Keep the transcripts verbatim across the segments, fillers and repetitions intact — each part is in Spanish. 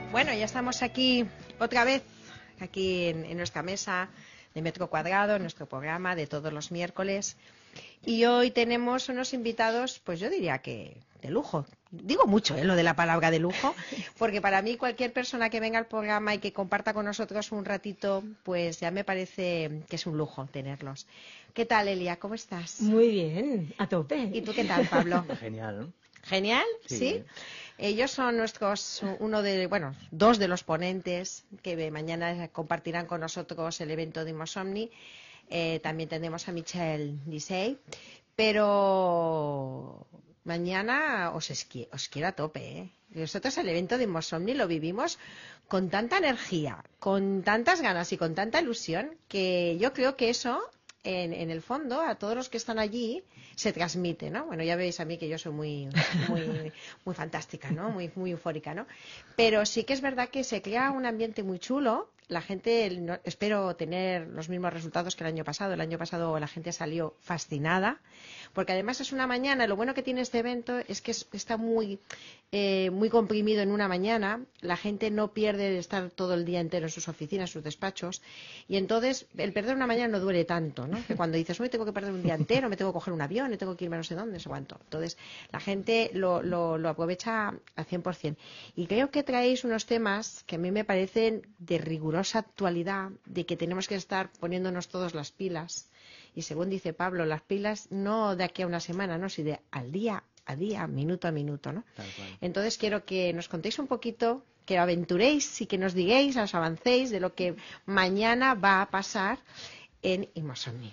Bueno, ya estamos aquí otra vez, aquí en, en nuestra mesa de Metro Cuadrado, en nuestro programa de todos los miércoles. Y hoy tenemos unos invitados, pues yo diría que de lujo. Digo mucho, ¿eh? Lo de la palabra de lujo, porque para mí cualquier persona que venga al programa y que comparta con nosotros un ratito, pues ya me parece que es un lujo tenerlos. ¿Qué tal, Elia? ¿Cómo estás? Muy bien, a tope. ¿Y tú qué tal, Pablo? Genial, ¿no? Genial, sí. ¿Sí? Ellos son nuestros, uno de, bueno, dos de los ponentes que mañana compartirán con nosotros el evento de Imosomni. Eh, también tendremos a Michelle Disey, pero mañana os, esqui, os quiero a tope, ¿eh? Nosotros el evento de Imosomni lo vivimos con tanta energía, con tantas ganas y con tanta ilusión, que yo creo que eso, en, en el fondo, a todos los que están allí, se transmite, ¿no? Bueno, ya veis a mí que yo soy muy, muy, muy fantástica, ¿no? Muy, muy eufórica, ¿no? Pero sí que es verdad que se crea un ambiente muy chulo. La gente, no, espero tener los mismos resultados que el año pasado. El año pasado la gente salió fascinada, porque además es una mañana. Lo bueno que tiene este evento es que es, está muy, eh, muy comprimido en una mañana. La gente no pierde de estar todo el día entero en sus oficinas, en sus despachos, y entonces el perder una mañana no duele tanto, ¿no? Que cuando dices, hoy tengo que perder un día entero, me tengo que coger un avión, me tengo que irme a no sé dónde, no sé cuánto. Entonces la gente lo, lo, lo aprovecha al cien por cien. Y creo que traéis unos temas que a mí me parecen de rigurosa actualidad, de que tenemos que estar poniéndonos todos las pilas. Y según dice Pablo, las pilas no de aquí a una semana, no, sino de al día a día, minuto a minuto, ¿no? Tal cual. Entonces quiero que nos contéis un poquito, que aventuréis y que nos digáis, os avancéis de lo que mañana va a pasar en Imosomni.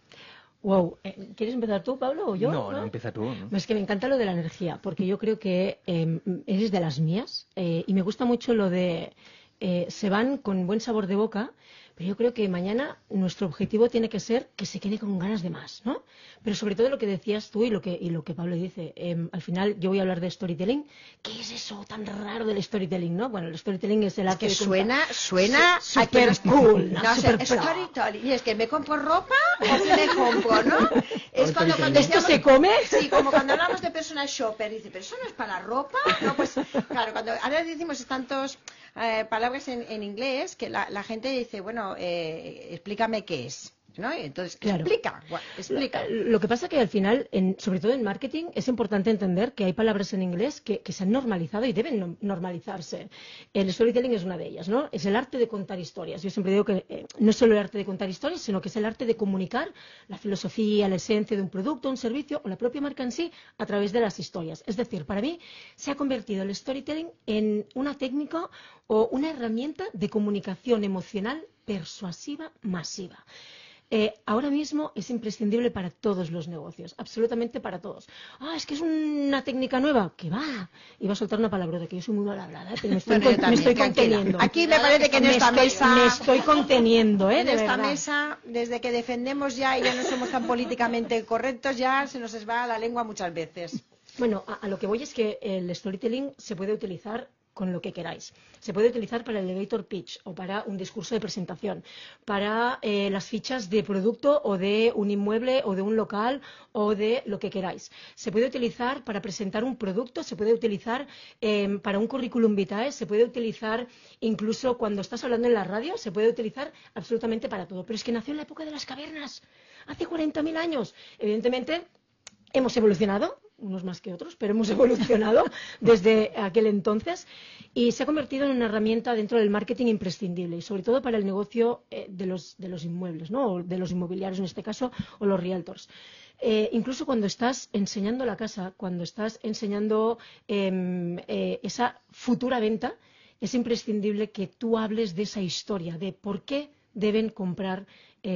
Wow, ¿quieres empezar tú, Pablo, o yo? No, no, no empieza tú, ¿no? Es que me encanta lo de la energía, porque yo creo que eh, eres de las mías eh, y me gusta mucho lo de eh, se van con buen sabor de boca, pero yo creo que mañana nuestro objetivo tiene que ser que se quede con ganas de más, ¿no? Pero sobre todo lo que decías tú y lo que, y lo que Pablo dice, eh, al final yo voy a hablar de storytelling. ¿Qué es eso tan raro del storytelling, no? Bueno, el storytelling es el Es arte que de suena, suena Su, super cool, no, no, o sea, super pro. storytelling. Y es que me compro ropa o qué me compro, ¿no? Es cuando, cuando ¿Esto decíamos, se come? Sí, como cuando hablamos de personal shopper, dice, pero eso no es para ropa, no, pues claro, cuando ahora decimos tantos eh, palabras en, en inglés que la, la gente dice, bueno, eh, explícame qué es, ¿no? Entonces, claro. explica, bueno, explica. Lo, lo que pasa que al final, en, sobre todo en marketing, es importante entender que hay palabras en inglés que, que se han normalizado y deben no, normalizarse. El storytelling es una de ellas, ¿no? Es el arte de contar historias. Yo siempre digo que eh, no es solo el arte de contar historias, sino que es el arte de comunicar la filosofía, la esencia de un producto, un servicio o la propia marca en sí a través de las historias. Es decir, para mí se ha convertido el storytelling en una técnica o una herramienta de comunicación emocional persuasiva masiva. Eh, ahora mismo es imprescindible para todos los negocios, absolutamente para todos. Ah, es que es una técnica nueva, que va. Iba a soltar una palabra de que yo soy muy mal hablada, ¿eh? Pero me estoy, bueno, con, también, me estoy tranquila. conteniendo. Aquí me parece que en esta me mesa estoy, me estoy conteniendo, ¿eh? En de esta verdad. mesa, desde que defendemos ya y ya no somos tan políticamente correctos, ya se nos va la lengua muchas veces. Bueno, a, a lo que voy es que el storytelling se puede utilizar con lo que queráis. Se puede utilizar para el elevator pitch o para un discurso de presentación, para eh, las fichas de producto o de un inmueble o de un local o de lo que queráis. Se puede utilizar para presentar un producto, se puede utilizar eh, para un currículum vitae, se puede utilizar incluso cuando estás hablando en la radio, se puede utilizar absolutamente para todo. Pero es que nació en la época de las cavernas, hace cuarenta mil años. Evidentemente, hemos evolucionado, unos más que otros, pero hemos evolucionado desde aquel entonces y se ha convertido en una herramienta dentro del marketing imprescindible y sobre todo para el negocio eh, de, los, de los inmuebles, ¿no? O de los inmobiliarios en este caso, o los realtors. Eh, incluso cuando estás enseñando la casa, cuando estás enseñando eh, eh, esa futura venta, es imprescindible que tú hables de esa historia, de por qué deben comprar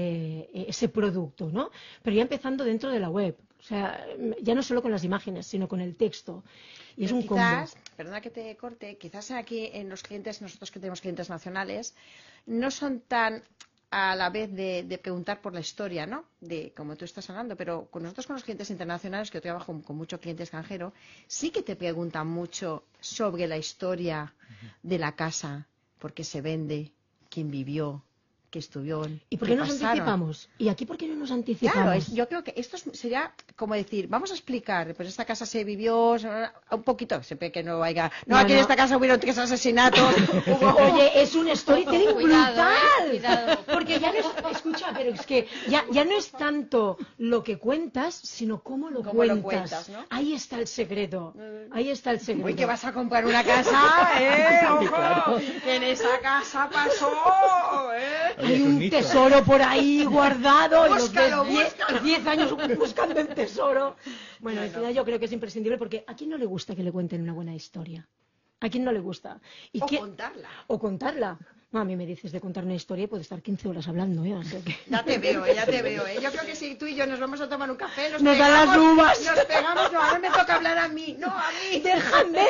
eh, ese producto, ¿no? Pero ya empezando dentro de la web. O sea, ya no solo con las imágenes, sino con el texto. Y es un quizás, combo. Perdona que te corte, quizás aquí en los clientes, nosotros que tenemos clientes nacionales, no son tan a la vez de, de preguntar por la historia, ¿no? De como tú estás hablando, pero con nosotros con los clientes internacionales, que yo trabajo con, con mucho cliente extranjero, sí que te preguntan mucho sobre la historia de la casa, por qué se vende, quién vivió, que estuvieron. ¿Y por qué nos pasaron. anticipamos? ¿Y aquí por qué no nos anticipamos? Claro, es, yo creo que esto sería como decir, vamos a explicar, pues esta casa se vivió un poquito, siempre que no haya, no, No, aquí en no. esta casa hubieron tres asesinatos. Hubo- Oye, es un storytelling Cuidado, brutal. eh, cuidado. Porque ya no es, escucha, pero es que ya, ya no es tanto lo que cuentas, sino cómo lo Cómo cuentas. lo cuentas, ¿no? Ahí está el secreto. Ahí está el secreto. Uy, que vas a comprar una casa, ¿eh? ¡Ojo! Que en esa casa pasó, ¿eh? Hay es un un nicho. tesoro por ahí guardado y los Búscalo, ves diez, búscalo. diez años buscando el tesoro. Bueno, al Bueno. final yo creo que es imprescindible porque ¿a quién no le gusta que le cuenten una buena historia? ¿A quién no le gusta? ¿Y O qué- contarla. O contarla. No, a mí me dices de contar una historia y puedo estar quince horas hablando, ¿eh? O sea que... Ya te veo, eh, ya te veo, ¿eh? Yo creo que si tú y yo nos vamos a tomar un café, nos, Nos dan pegamos, las uvas. nos pegamos, no, ahora me toca hablar a mí, no a mí. ¡Déjame!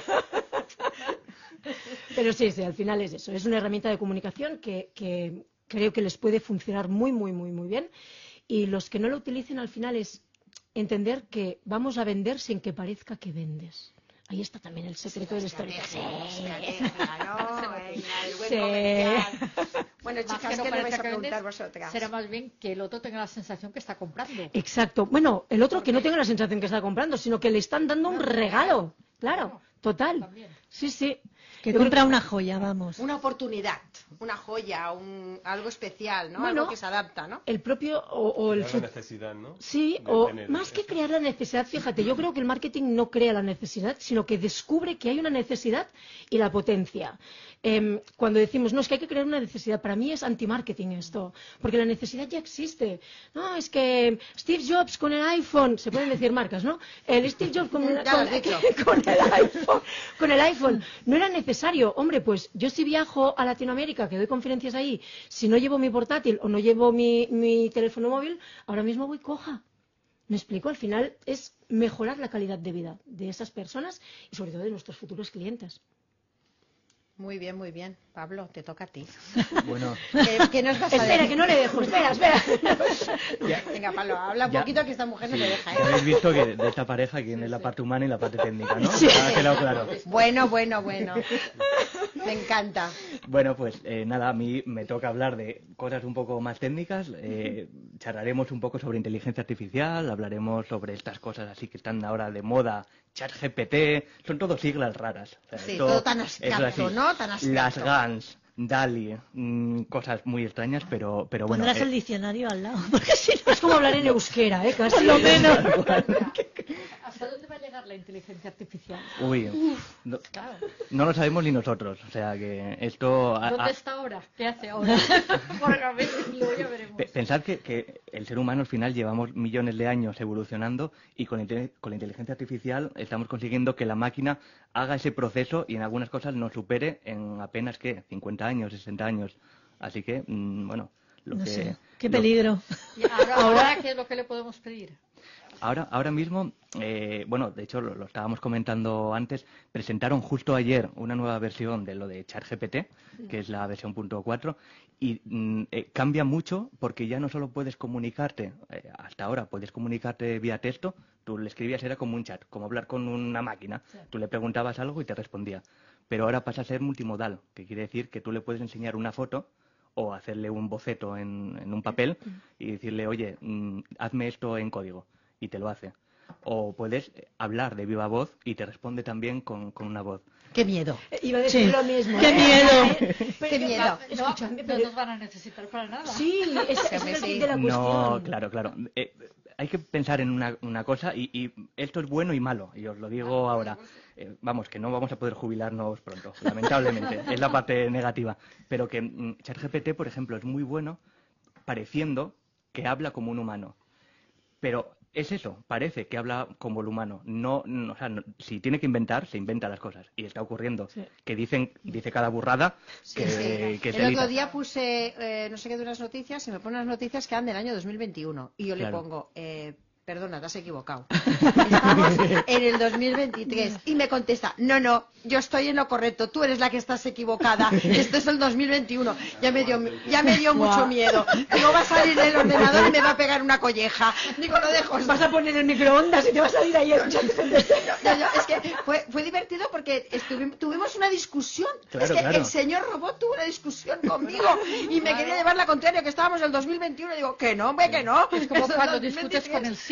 Pero sí, sí, al final es eso. Es una herramienta de comunicación que, que creo que les puede funcionar muy, muy, muy, muy bien. Y los que no lo utilicen al final es entender que vamos a vender sin que parezca que vendes. Ahí está también el secreto del storytelling. Claro, venga, el buen Sí. comercial. Bueno, Más chicas, que no ¿qué le vais parezca a que vendes, preguntar vosotras? será más bien que el otro tenga la sensación que está comprando. Exacto. Bueno, el otro que no tenga la sensación que está comprando, sino que le están dando un regalo. Claro, total. También. Sí, sí. Que Yo compra creo una joya, vamos. Una oportunidad, una joya, un, algo especial, ¿no? Bueno, algo que se adapta, ¿no? El propio o, o el Crear la fut- necesidad, ¿no? Sí, De o tener más que eso. crear la necesidad, fíjate, yo creo que el marketing no crea la necesidad, sino que descubre que hay una necesidad y la potencia. Em, cuando decimos, no, es que hay que crear una necesidad, para mí es anti-marketing esto, porque la necesidad ya existe. No, es que Steve Jobs con el iPhone, se pueden decir marcas, ¿no? El Steve Jobs con, Ya lo con- has dicho. con el iPhone, con el iPhone, no era necesario. Hombre, pues yo si viajo a Latinoamérica, que doy conferencias ahí, si no llevo mi portátil o no llevo mi, mi teléfono móvil, ahora mismo voy coja. ¿Me explico? Al final es mejorar la calidad de vida de esas personas y sobre todo de nuestros futuros clientes. Muy bien, muy bien. Pablo, te toca a ti. Bueno, ¿Qué, qué nos vas a Espera, decir? que no le dejo, espera, espera. Venga, Pablo, habla un Ya. poquito que esta mujer no sí, te deja, ya ¿eh? habéis visto que de esta pareja quién es la parte humana y la parte técnica, ¿no? Sí. Ha quedado claro. Bueno, bueno, bueno. Me encanta. Bueno, pues eh, nada, a mí me toca hablar de cosas un poco más técnicas. Eh, charlaremos un poco sobre inteligencia artificial, hablaremos sobre estas cosas así que están ahora de moda, ChatGPT, son todo siglas raras. O sea, Sí, esto todo tan es abstracto, así. ¿no? Tan abstracto. Las GANs, DALI, mm, cosas muy extrañas, pero, pero bueno. Pondrás eh, el diccionario al lado, porque si no... Es como hablar en euskera, ¿eh? Casi. Por lo menos. ¿Hasta dónde va a llegar la inteligencia artificial? Uy, no, Claro. no lo sabemos ni nosotros. O sea que esto. a- ¿Dónde a- está ahora? ¿Qué hace ahora? Porque a ver, luego ya veremos. Pe- Pensad que, que el ser humano al final llevamos millones de años evolucionando y con, inte- con la inteligencia artificial estamos consiguiendo que la máquina haga ese proceso y en algunas cosas nos supere en apenas, ¿qué? cincuenta años, sesenta años. Así que, mm, bueno, lo No que... sé, qué lo- peligro. Y ahora, ahora, ¿qué es lo que le podemos pedir? Ahora, ahora mismo, eh, bueno, de hecho lo, lo estábamos comentando antes, presentaron justo ayer una nueva versión de lo de ChatGPT, que es la versión punto cuatro, y mm, eh, cambia mucho porque ya no solo puedes comunicarte, eh, hasta ahora puedes comunicarte vía texto, tú le escribías, era como un chat, como hablar con una máquina, tú le preguntabas algo y te respondía, pero ahora pasa a ser multimodal, que quiere decir que tú le puedes enseñar una foto o hacerle un boceto en, en un papel y decirle, oye, mm, hazme esto en código. Y te lo hace. O puedes hablar de viva voz y te responde también con, con una voz. Qué miedo. Eh, Iba a decir Sí. lo mismo. ¡Qué ¿eh? miedo! Pero- Qué miedo. No, Escucha, no pero- nos van a necesitar para nada. Sí, ese, ese es el Sí. kit de la cuestión. No, claro, claro. Eh, hay que pensar en una, una cosa y, y esto es bueno y malo. Y os lo digo ahora. Eh, vamos, que no vamos a poder jubilarnos pronto, lamentablemente. Es la parte negativa. Pero que mm, ChatGPT, por ejemplo, es muy bueno pareciendo que habla como un humano. Pero es eso, parece que habla como el humano. No, no, o sea, no- si tiene que inventar, se inventa las cosas. Y está ocurriendo. Sí. Que dicen, dice cada burrada Sí, que, sí. que se El edita. otro día puse, eh, no sé qué de unas noticias, y me pone unas noticias que han del año dos mil veintiuno. Y yo Claro. le pongo, eh, perdona, te has equivocado. Estamos en el dos mil veintitrés. Y me contesta, no, no, yo estoy en lo correcto, tú eres la que estás equivocada. Esto es el dos mil veintiuno. Ya me dio, ya me dio mucho Guau. miedo. Digo, va a salir el ordenador y me va a pegar una colleja. Digo, lo dejo. Vas a poner el microondas y te va a salir ahí el chat. No, no, es que fue, fue divertido porque estuvi- tuvimos una discusión. Claro, es que claro. el señor robot tuvo una discusión conmigo y me quería llevar la contraria, que estábamos en el dos mil veintiuno. Y digo, que no, hombre, que no. Es como Esto cuando es discutes con el dos mil veintitrés.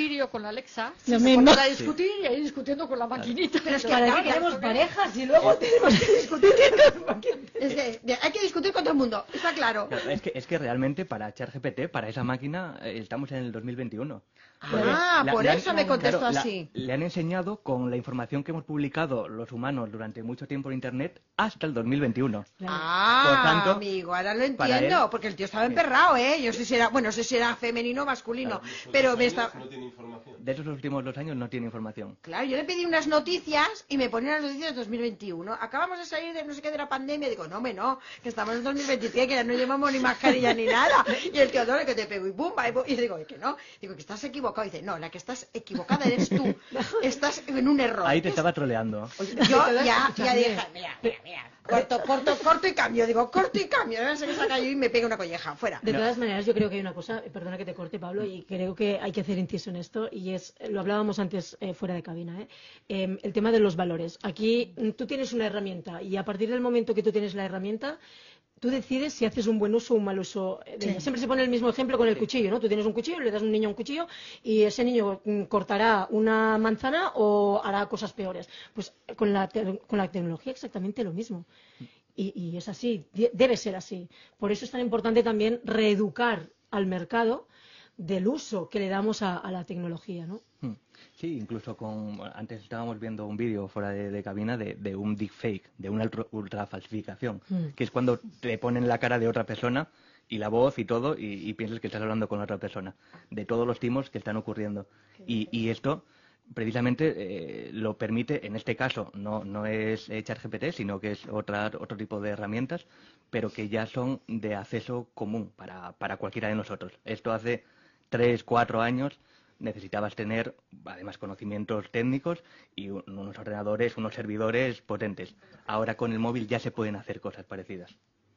Siri o con la Alexa, Lo se mismo. ponen a discutir y ahí discutiendo con la maquinita. Pero es que Claro, para qué claro, queremos porque- parejas y luego tenemos que discutir con maquinitas. Es que de- hay que discutir con todo el mundo, está claro. Claro, es, que, es que realmente para ChatGPT, para esa máquina, eh, estamos en el dos mil veintiuno. Porque Ah, la- por le han- eso me contestó claro, la- así. Le han enseñado con la información que hemos publicado los humanos durante mucho tiempo en Internet hasta el dos mil veintiuno. Ah, Por tanto, amigo, ahora lo para entiendo, él- porque el tío estaba emperrado, ¿eh? Yo sé si era, bueno, no sé si era femenino o masculino, pero me está... No tiene información. De esos últimos dos años no tiene información. Claro, yo le pedí unas noticias y me ponía las noticias de dos mil veintiuno. Acabamos de salir de no sé qué de la pandemia. Digo, no, me no, que estamos en dos mil veintitrés, que ya no llevamos ni mascarilla ni nada. Y el tío, no, que te pego y pum, va, y pum. Y digo, que no. Digo, que estás equivocado. Y dice, no, la que estás equivocada eres tú. Estás en un error. Ahí te estaba troleando. Yo ya, ya dije, mira, mira, mira, corto, corto, corto y cambio. Digo, corto y cambio. Ahora se me saca yo y me pega una colleja, fuera. De todas maneras, yo creo que hay una cosa, perdona que te corte, Pablo, y creo que hay que hacer inciso en esto, y es, lo hablábamos antes eh, fuera de cabina, ¿eh? Eh, el tema de los valores. Aquí mm, tú tienes una herramienta, y a partir del momento que tú tienes la herramienta, tú decides si haces un buen uso o un mal uso de ella. Siempre se pone el mismo ejemplo con el cuchillo, ¿no? Tú tienes un cuchillo, le das a un niño un cuchillo y ese niño mm, cortará una manzana o hará cosas peores. Pues con la, te- con la tecnología exactamente lo mismo. Y, y es así, de- debe ser así. Por eso es tan importante también reeducar al mercado del uso que le damos a, a la tecnología, ¿no? Hmm. Sí, incluso con... bueno, antes estábamos viendo un vídeo fuera de, de cabina de, de un deepfake, de una ultra, ultra falsificación, Mm. que es cuando te ponen la cara de otra persona y la voz y todo y, y piensas que estás hablando con otra persona, de todos los timos que están ocurriendo. Y, y esto precisamente eh, lo permite, en este caso no, no es eh, ChatGPT, sino que es otra, otro tipo de herramientas, pero que ya son de acceso común para, para cualquiera de nosotros. Esto hace tres, cuatro años necesitabas tener además conocimientos técnicos y un- unos ordenadores, unos servidores potentes. Ahora con el móvil ya se pueden hacer cosas parecidas.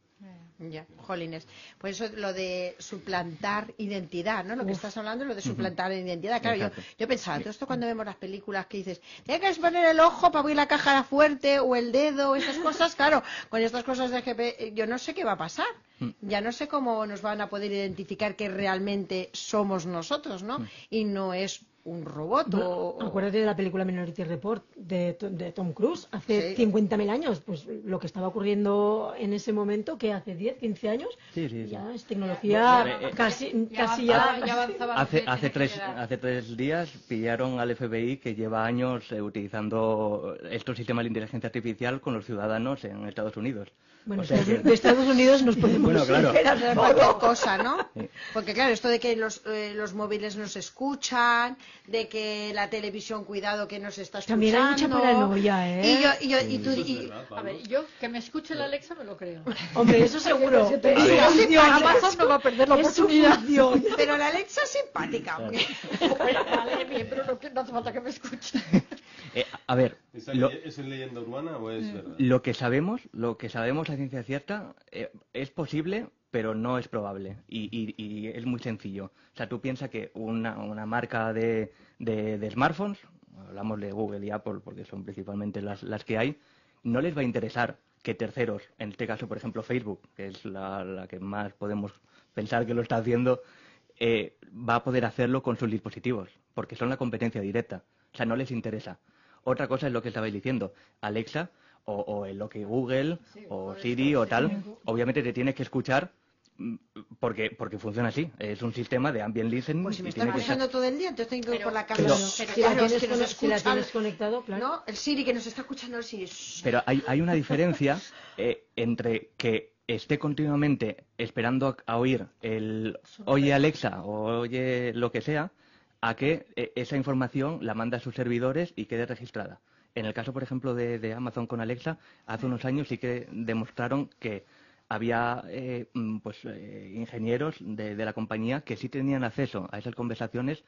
Ya, jolines. Pues eso, lo de suplantar identidad, ¿no? Lo que estás hablando, lo de suplantar identidad. Claro, yo, Exacto. yo pensaba, todo esto cuando vemos las películas que dices, tienes que poner el ojo para abrir la caja fuerte o el dedo o esas cosas, claro, con estas cosas de G P, yo no sé qué va a pasar. Ya no sé cómo nos van a poder identificar que realmente somos nosotros, ¿no? Y no es un robot o... Bueno, acuérdate de la película Minority Report de, To- de Tom Cruise hace Sí. cincuenta mil años. Pues lo que estaba ocurriendo en ese momento, que hace diez, quince años, Sí, sí, sí. ya es tecnología Ya, eh, eh, casi, Ya casi avanzaba- ya. ya avanzaba lo Hace, que hace, tiene que tres, llegar. hace tres días pillaron al F B I que lleva años eh, utilizando estos sistemas de inteligencia artificial con los ciudadanos en Estados Unidos. Bueno, O sea que- de Estados Unidos nos podemos Bueno, claro. esperar de todo. cualquier cosa, ¿no? Sí. Porque claro, esto de que los, eh, los móviles nos escuchan, de que la televisión, cuidado, que nos está escuchando. También hay mucha paranoia, ¿eh? Y yo, y yo, y tú, Eso es y- verdad, A Pablo. ver, yo que me escuche la Alexa me lo creo. Hombre, eso seguro. Si te Pero digo, es su Amazon no va a perder la es su oportunidad. función. pero la Alexa es simpática. hombre. Bueno, vale, bien, pero no, no hace falta que me escuche. Eh, a ver, ¿Esa lo, leye- ¿Es leyenda urbana o es verdad? lo que sabemos, lo que sabemos a ciencia cierta, eh, es posible, pero no es probable. Y, y- y es muy sencillo. O sea, tú piensas que una, una marca de, de- de smartphones, hablamos de Google y Apple porque son principalmente las, las que hay, no les va a interesar que terceros, en este caso, por ejemplo, Facebook, que es la, la que más podemos pensar que lo está haciendo, eh, va a poder hacerlo con sus dispositivos, porque son la competencia directa. O sea, no les interesa. Otra cosa es lo que estabais diciendo, Alexa o, o en lo que Google o Siri o tal, obviamente te tienes que escuchar mm, porque porque funciona así. Es un sistema de ambient listening. Pues si me y está tiene que escuchando ser- todo el día, entonces tengo que ir Pero- por la casa. pero- Pero Si la claro, es tienes que nos con- si la escuchan, tienes conectado, claro. ¿no? El Siri que nos está escuchando, el Siri. Pero hay, hay una diferencia eh, entre que esté continuamente esperando a, a oír el oye Alexa o oye lo que sea, a que eh, esa información la manda a sus servidores y quede registrada. En el caso, por ejemplo, de, de Amazon con Alexa, hace unos años sí que demostraron que había eh, mm, pues eh, ingenieros de, de la compañía que sí tenían acceso a esas conversaciones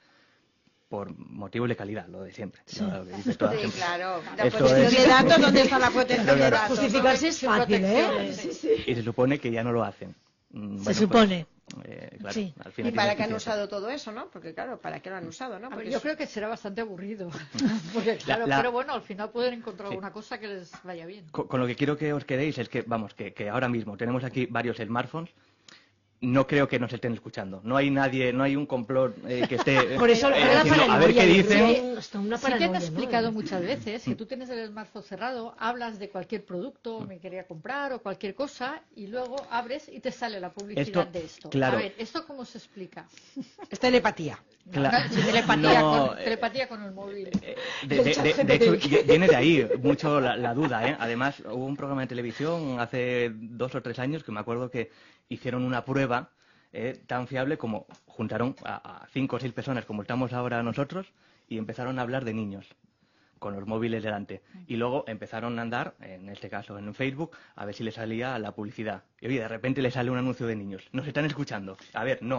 por motivos de calidad, lo de siempre. ¿no? Lo que dices todas Sí, siempre. claro. La Eso protección es- de datos, ¿dónde está la protección de Claro. datos? Justificarse es Sin fácil, ¿eh? protección, Sí, sí. sí. Y se supone que ya no lo hacen. Mm, Se bueno, supone. pues, eh, claro, Sí. al ¿Y final para tiene qué han que ser. usado todo eso, no? Porque claro, ¿para qué lo han usado, no? A ver, Porque yo es- creo que será bastante aburrido. Porque, claro, la- pero bueno, al final pueden encontrar Sí. alguna cosa que les vaya bien. Con, con lo que quiero que os quedéis es que, vamos, que, que ahora mismo tenemos aquí varios smartphones no creo que nos estén escuchando. No hay nadie, no hay un complot eh, que esté Por eso, eh, pero la diciendo, a ver qué paranoia, dicen. hay hasta una Sí que me paranoia, he explicado ¿no? muchas veces que tú tienes el smartphone cerrado, hablas de cualquier producto, me quería comprar o cualquier cosa, y luego abres y te sale la publicidad Esto, de esto. claro. A ver, ¿esto cómo se explica? Es telepatía. Cla- No, sí, telepatía, no, con, eh, telepatía con el móvil. Eh, De, de- de- de hecho, vi- viene de ahí mucho la, la duda, ¿eh? Además, hubo un programa de televisión hace dos o tres años que me acuerdo que hicieron una prueba eh, tan fiable como juntaron a, a cinco o seis personas como estamos ahora nosotros y empezaron a hablar de niños con los móviles delante. Y luego empezaron a andar, en este caso en Facebook, a ver si les salía la publicidad. Y oye, de repente le sale un anuncio de niños. ¿Nos están escuchando? A ver, no.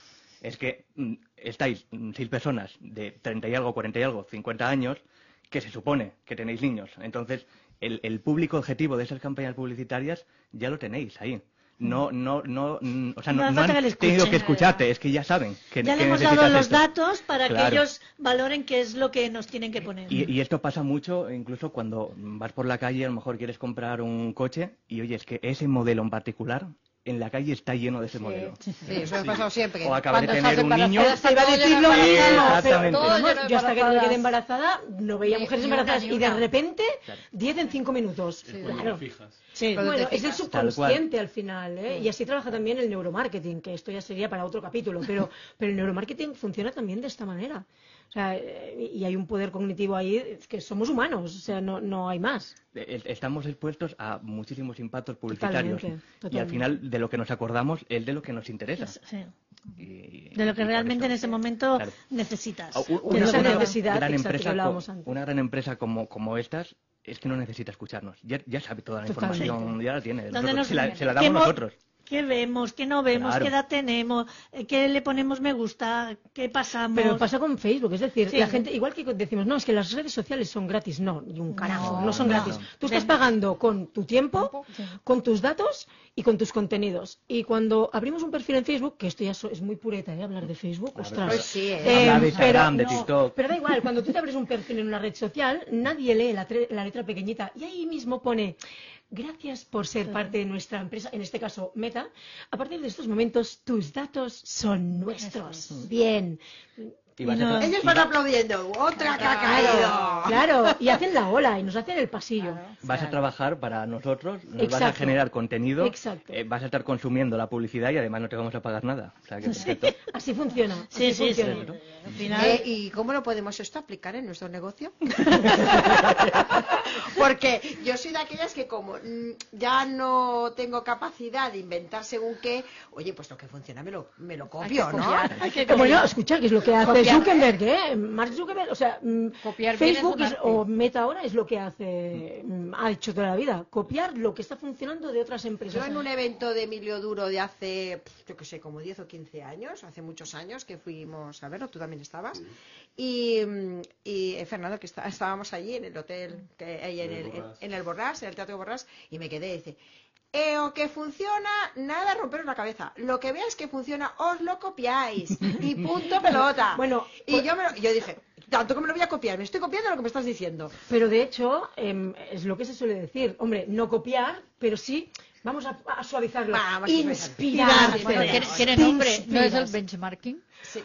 Es que mm, estáis mm, seis personas de treinta y algo, cuarenta y algo, cincuenta años, que se supone que tenéis niños. Entonces, el, el público objetivo de esas campañas publicitarias ya lo tenéis ahí. No, no, no, mm, o sea, No no, hace no falta han que les tenido escuchen. que escucharte, es que ya saben que, Ya que le hemos necesitas dado los esto. datos para Claro. que ellos valoren qué es lo que nos tienen que poner. Y, y esto pasa mucho incluso cuando vas por la calle, a lo mejor quieres comprar un coche y oye, es que ese modelo en particular en la calle está lleno de ese modelo. Sí, eso me ha pasado siempre. O acabas de Cuando tener estás un niño. embarazada, Se iba a todo decir lleno lo de mismo, embarazadas. pero, Exactamente. pero Todo vamos, lleno de yo hasta que no me quedé embarazadas. embarazada no veía Ni- mujeres ni una, embarazadas ni y de una. repente Claro. diez en cinco minutos. Cuando Claro. te fijas. Sí. Cuando Bueno, te es el fijas. subconsciente al final, ¿eh? Y así trabaja también el neuromarketing, que esto ya sería para otro capítulo, pero, pero el neuromarketing funciona también de esta manera. O sea, eh, y hay un poder cognitivo ahí es que somos humanos, o sea, no, no hay más. Eh, Estamos expuestos a muchísimos impactos publicitarios Totalmente, y totalmente. al final de lo que nos acordamos es de lo que nos interesa. Sí. Y- De lo que y por realmente eso- en ese momento Claro. necesitas. Ah, u- De Una, esa una necesidad, gran exacto, que empresa, hablábamos co- antes. una gran empresa como, como estas es que no necesita escucharnos. Ya, ya sabe toda la Totalmente. información, ya la tiene. ¿Dónde Nosotros- nos- se, la, se la qué damos mo- nosotros. ¿Qué vemos? ¿Qué no vemos? Claro. ¿Qué edad tenemos? eh, ¿Qué le ponemos me gusta? ¿Qué pasamos? Pero pasa con Facebook, es decir, Sí. la gente, igual que decimos, no, es que las redes sociales son gratis, no, ni un carajo, no, No, son no. gratis. Tú estás pagando con tu tiempo, con tus datos y con tus contenidos. Y cuando abrimos un perfil en Facebook, que esto ya so- es muy pureta, ¿eh? Hablar de Facebook, ostras. Pues sí, ¿eh? Eh, Hablar de Instagram, de no, TikTok. Pero da igual, cuando tú te abres un perfil en una red social, nadie lee la, tre- la letra pequeñita y ahí mismo pone gracias por ser parte de nuestra empresa, en este caso Meta. A partir de estos momentos, tus datos son nuestros. Bien. Y vas Y no- a hacer- Ellos y van va- aplaudiendo. Otra que ha Claro, caído. claro, y hacen la ola y nos hacen el pasillo. vas a trabajar para nosotros, nos vas a Exacto. generar contenido, Exacto. eh, vas a estar consumiendo la publicidad y además no te vamos a pagar nada. O sea, que perfecto. Así funciona. Sí, así sí, sí. funciona. Al final, Eh, ¿Y cómo lo podemos esto aplicar en nuestro negocio? Porque yo soy de aquellas que como mm, ya no tengo capacidad de inventar según qué, oye, pues lo que funciona me lo, me lo copio, ¿no? Hay que Eh, Bueno, escucha, que es lo que hace Copiar. Zuckerberg, ¿eh? Mark Zuckerberg, o sea, mm, Copiar bien Facebook es un es- arte. o Meta ahora es lo que hace, mm, ha hecho toda la vida, copiar lo que está funcionando de otras empresas. Yo en un evento de Emilio Duro de hace, pf, yo qué sé, como diez o quince años, hace muchos años que fuimos a verlo, tú también estabas, y, mm, y eh, Fernando, que está- estábamos allí en el hotel, que hay en, En el, el en, Borràs. en el Borràs, en el Teatro Borràs, y me quedé, dice, eh, o que funciona, nada romperos la cabeza. Lo que veáis que funciona, os lo copiáis. Y punto pelota. Bueno, y pues- yo, me lo- yo dije, tanto que me lo voy a copiar, me estoy copiando lo que me estás diciendo. Pero de hecho, em, es lo que se suele decir, hombre, no copiar, pero sí, vamos a, a suavizarlo, Vamos a suavizar. inspirarte. Bueno, tiene, tiene Te nombre, ¿no es el inspiras. benchmarking? Sí.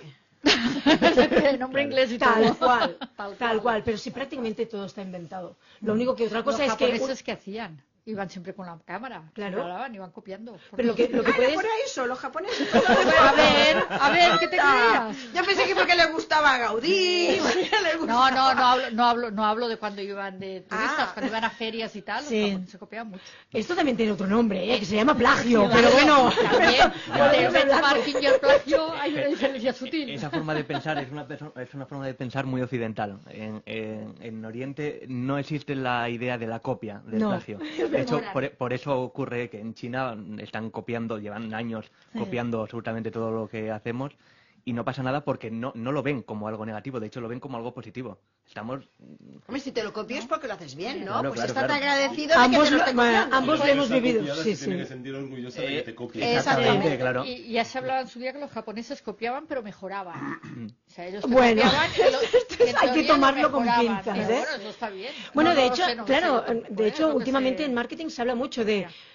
Tiene nombre inglés y Tal todo. cual, Tal tal cual, pero sí prácticamente todo está inventado. Lo único que otra cosa Los es que... japoneses que hacían, iban siempre con la cámara, Claro. siempre hablaban, iban copiando. Pero lo que, lo que Ah, puedes... por eso, los japoneses. A ver, a ver, ¿qué te creías? Yo pensé que porque le gustaba a Gaudí, porque le No, gustaba... no, no hablo, no hablo, no hablo de cuando iban de turistas, Ah. cuando iban a ferias y tal, los Sí. japoneses se copiaban mucho. Esto también tiene otro nombre, ¿eh? Que se llama plagio, pero bueno... También, Podemos entre el hablar. benchmarking y el plagio hay una diferencia sutil. Esa forma de pensar es una, perso- es una forma de pensar muy occidental. En, en- en Oriente no existe la idea de la copia, del No. plagio. De hecho, por, por eso ocurre que en China están copiando, llevan años copiando absolutamente todo lo que hacemos y no pasa nada porque no, no lo ven como algo negativo, de hecho lo ven como algo positivo. Estamos... Hombre, si te lo copio es porque lo haces bien, ¿no? Claro, pues claro, estate claro. agradecido de que Ambos te lo lo- estén bueno, copiando. ambos La lo hemos que está vivido, copiada sí, se tiene sí. que sentir orgullosa de Eh, que te copie. Exactamente. Exactamente, claro. Y, y ya se hablaba en su día que los japoneses copiaban pero mejoraban. O sea, ellos te Bueno, copiaban y lo- y en hay que teoría lo tomarlo con mejoraban. pinzas, Pero ¿eh? Bueno, eso está bien. Bueno, No de lo hecho, sé, no lo claro, sé, de pues, hecho, lo que últimamente se- en marketing se habla mucho de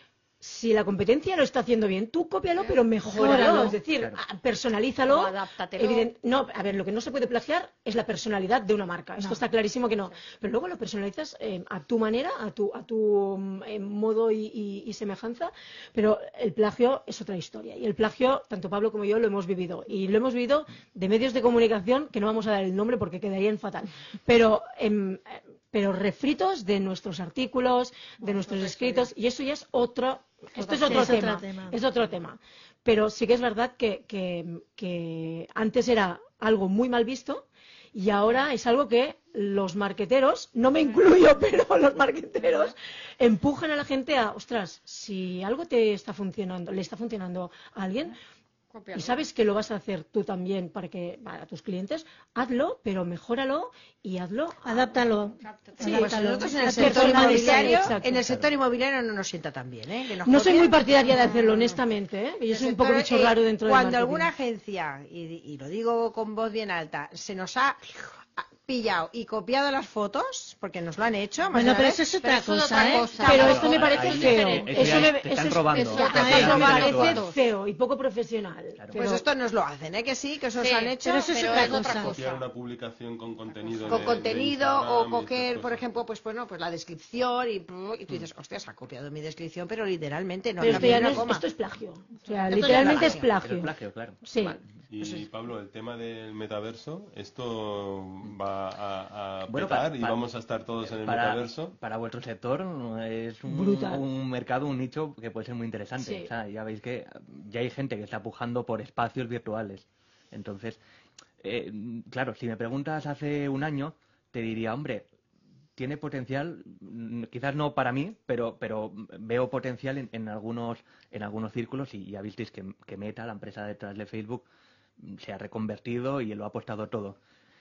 Si la competencia lo está haciendo bien, tú cópialo, pero mejóralo. Mejóralo. Es decir, Claro. a- personalízalo. O adáptatelo. Evident- no, a ver, lo que no se puede plagiar es la personalidad de una marca. Esto No. está clarísimo que no. Pero luego lo personalizas eh, a tu manera, a tu, a tu mm, eh, modo y, y- y semejanza. Pero el plagio es otra historia. Y el plagio, tanto Pablo como yo lo hemos vivido. Y lo hemos vivido de medios de comunicación, que no vamos a dar el nombre porque quedarían fatal. Pero. em, pero refritos de nuestros artículos, de nuestros escritos, y eso ya es otro, esto es otro Es otro tema, tema. es otro tema. Pero sí que es verdad que, que- que antes era algo muy mal visto y ahora es algo que los marqueteros, no me incluyo, pero los marqueteros empujan a la gente a, ostras, si algo te está funcionando, le está funcionando a alguien, Cópialo. y sabes que lo vas a hacer tú también para que para tus clientes, hazlo, pero mejóralo y hazlo. Adáptalo. Sí, Pues adáptalo. nosotros en el Las sector personas, inmobiliario, exacto. en el sector inmobiliario no nos sienta tan bien, ¿eh? Que nos No soy copien. muy partidaria de hacerlo, honestamente, ¿eh? Yo El soy un poco sector, bicho eh, raro dentro del Cuando marketing. alguna agencia, y, y lo digo con voz bien alta, se nos ha pillado y copiado las fotos, porque nos lo han hecho. más Bueno, de una pero vez, eso es otra eso es cosa, otra ¿eh? cosa. Pero Claro, esto me parece ahí- feo. eso Eso ya me, te están eso es- robando. eso- Ya, eso ahí me roban parece fotos. feo y poco profesional. Claro. Pero- Pues esto nos lo hacen, ¿eh? Que sí, que eso Sí, os han hecho. pero eso es pero otra es otra cosa. Copiar cosa. una publicación con contenido. Con de- contenido de o Instagram y coger, estas por cosas. ejemplo, pues bueno, pues la descripción y, y tú dices, hostias, ha copiado mi descripción, pero literalmente no ha pero esto, ya cambiado no una es, coma. esto es plagio. O sea, Esto es literalmente es plagio. Pero plagio. es plagio, claro. Sí. Y Pablo, el tema del metaverso, ¿esto va a, a Bueno, petar pa- y pa- vamos a estar todos en el para, metaverso? para vuestro sector es un, Brutal. un mercado, un nicho que puede ser muy interesante. Sí. O sea, ya veis que ya hay gente que está pujando por espacios virtuales. Entonces, eh, claro, si me preguntas hace un año, te diría, hombre, tiene potencial, mm, quizás no para mí, pero pero veo potencial en, en algunos en algunos círculos y ya visteis que, que Meta, la empresa detrás de Facebook, mm, se ha reconvertido y lo ha apostado todo.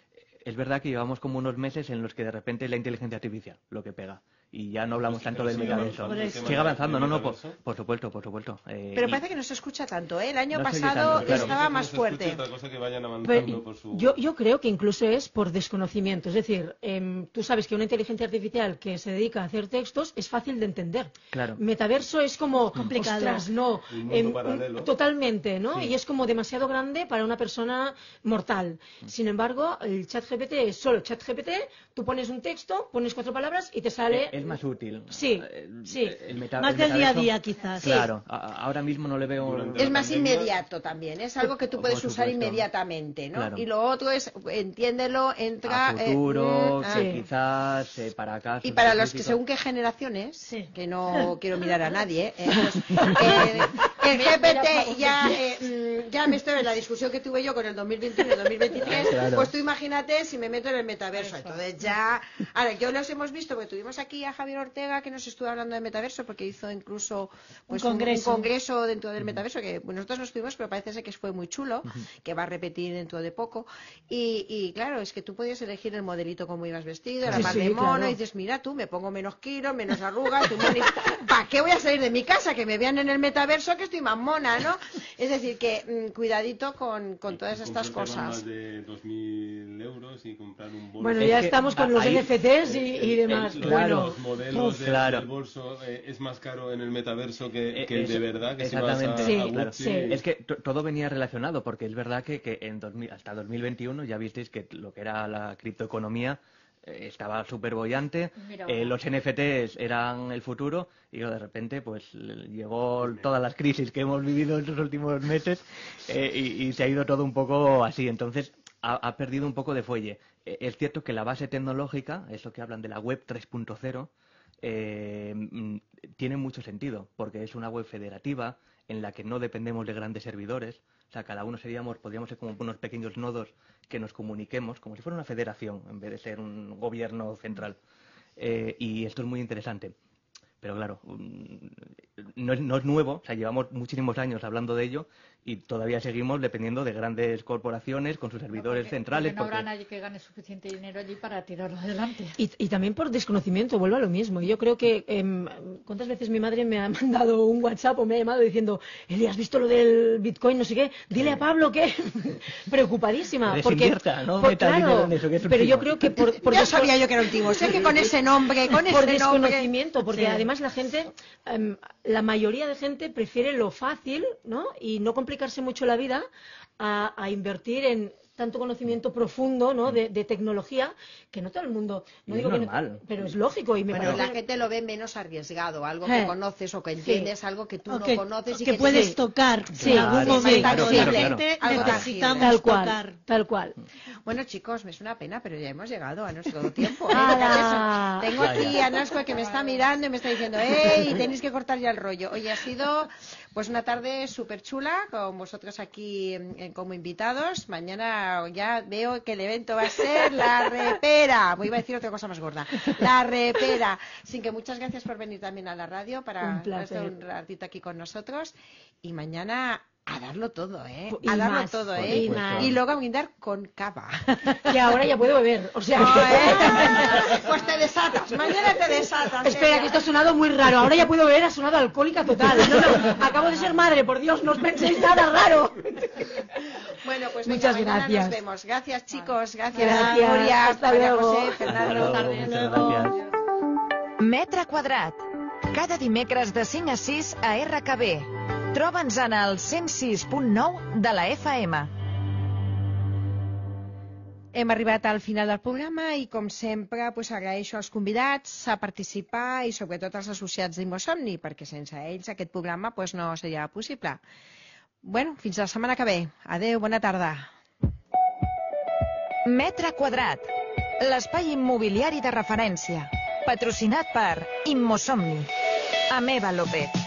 Es verdad que llevamos como unos meses en los que de repente es la inteligencia artificial lo que pega. Y ya no hablamos Pues, tanto pero del sigue metaverso. avanzando el tema Sigue avanzando, del no, no, por, metaverso. por supuesto, por supuesto. Eh, Pero y- parece que no se escucha tanto, ¿eh? El año No se oye pasado tanto, claro. estaba Una cosa más que no se escuche, fuerte. otra cosa que vayan avanzando Pero por su... yo, yo creo que incluso es por desconocimiento. Es decir, em, tú sabes que una inteligencia artificial que se dedica a hacer textos es fácil de entender. Claro. Metaverso es como Complicado. ostras, no. Un mundo Em, paralelo. totalmente, ¿no? Sí. Y es como demasiado grande para una persona mortal. Sin embargo, el chat G P T es solo chat G P T, tú pones un texto, pones cuatro palabras y te sale... es, es más útil. Sí, Eh, sí. el meta- Más el del día a metaverso- día, quizás. Claro, a- ahora mismo no le veo... Durante Es la más pandemia- inmediato también, es algo que tú Por puedes usar supuesto. inmediatamente, ¿no? Claro. Y lo otro es, entiéndelo, entra... a eh, futuro, mm, ah. que Sí. quizás eh, para casos Y para los que específicos- según qué generaciones, Sí. que no quiero mirar a nadie, eh, pues, eh, el G P T ya, eh, mm, ya me estoy en la discusión que tuve yo con el dos mil veintiuno y dos mil veintitrés, Claro. pues tú imagínate si me meto en el metaverso. Entonces ya, ahora yo los hemos visto, porque tuvimos aquí a Javier Ortega que nos estuvo hablando de metaverso, porque hizo incluso pues, Un congreso. un congreso dentro del metaverso, que bueno, nosotros nos tuvimos, pero parece ser que fue muy chulo, que va a repetir dentro de poco. Y, y claro, es que tú podías elegir el modelito como ibas vestido, era Sí, más sí, de mono, claro. y dices, mira tú, me pongo menos kilos, menos arrugas, tú moni- ¿para qué voy a salir de mi casa? Que me vean en el metaverso que estoy más mona, ¿no? Es decir, que mm, cuidadito con, con todas estas Comprarte cosas. más de dos mil euros y comprar un bolso. Bueno, Es ya que estamos con a- los ahí- N F Ts y, y demás. El- pero claro. bueno, Los modelos de- Claro. del bolso eh, es más caro en el metaverso que, Eh, que el de eso- verdad, que si vas a, exactamente. Sí, a claro. Gucci, sí. Es que to- todo venía relacionado, porque es verdad que, que en dos mil hasta dos mil veintiuno ya visteis que lo que era la criptoeconomía eh, estaba súper bollante, Mira, eh, ahora. los N F Ts eran el futuro y de repente pues l- llegó todas las crisis que hemos vivido estos últimos meses eh, y, y se ha ido todo un poco así, entonces ha, ha perdido un poco de fuelle. Eh, es cierto que la base tecnológica, eso que hablan de la web tres punto cero, eh, mm, tiene mucho sentido, porque es una web federativa en la que no dependemos de grandes servidores, o sea, cada uno seríamos, podríamos ser como unos pequeños nodos que nos comuniquemos, como si fuera una federación, en vez de ser un gobierno central. Eh, y esto es muy interesante. Pero claro, mm, no es, no es nuevo, o sea, llevamos muchísimos años hablando de ello y todavía seguimos dependiendo de grandes corporaciones con sus servidores Porque- centrales. porque no habrá porque- nadie que gane suficiente dinero allí para tirarlo adelante. Y, y también por desconocimiento, vuelvo a lo mismo. Yo creo que, em, ¿cuántas veces mi madre me ha mandado un WhatsApp o me ha llamado diciendo, Eli, ¿has visto lo del Bitcoin? No sé qué, dile a Pablo que... Preocupadísima. Porque, Desinvierta, no por- meta dinero en eso, que es un pero yo timo. creo que por, por Ya desco- sabía yo que era un timo, sé que con ese nombre, con por ese nombre... desconocimiento, porque Sí. además además la gente, eh, la mayoría de gente prefiere lo fácil, ¿no? Y no complicarse mucho la vida a, a invertir en tanto conocimiento profundo, ¿no? de, de tecnología, que no todo el mundo, no Y digo es que no- normal. pero es lógico y me Bueno, parece la gente lo ve menos arriesgado, algo Eh, que conoces o que entiendes, algo que tú O no que, conoces y que que puedes sí. tocar Sí, en algún sí, momento. claro, La claro, gente claro. necesitamos tal cual, tocar. tal cual. Bueno, chicos, me es una pena, pero ya hemos llegado a nuestro tiempo. ¿eh? ¡Hala! Tengo aquí a Nasco que me está mirando y me está diciendo, ¡ey! Tenéis que cortar ya el rollo. Hoy ha sido pues una tarde súper chula con vosotros aquí eh, como invitados. Mañana ya veo que el evento va a ser la repera. Voy a decir otra cosa más gorda. La repera. Sin que muchas gracias por venir también a la radio para Un placer. estar un ratito aquí con nosotros. Y mañana a darlo todo, ¿eh? Y A darlo más, todo, y ¿eh? más. Y luego a brindar con cava. Que ahora ya puedo beber, o sea... No, ¿eh? Pues te desatas, mañana te desatas. Espera, ¿eh? que esto ha sonado muy raro. Ahora ya puedo beber, ha sonado alcohólica total. No, no, acabo de ser madre, por Dios, no os penséis nada raro. Bueno, pues venga, Muchas mañana gracias. nos vemos. Gracias, chicos. Gracias, Gracias. Nuria, Hasta María luego. José, Hasta Fernando. luego, muchas gracias. Metre quadrat. Cada dimecres de cinc a sis a R K B. Troba'ns en el cent sis punt nou de la F M. Hem arribat al final del programa i, com sempre, pues, agraeixo als convidats a participar i sobretot als associats d'Immosomni, perquè sense ells aquest programa pues, no seria possible. Bueno, fins la setmana que ve. Adeu, bona tarda. Metre quadrat. L'espai immobiliari de referència. Patrocinat per Immosomni. Ameva López.